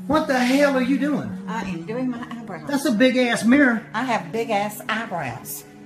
What the hell are you doing? I am doing my eyebrows. That's a big ass mirror. I have big ass eyebrows.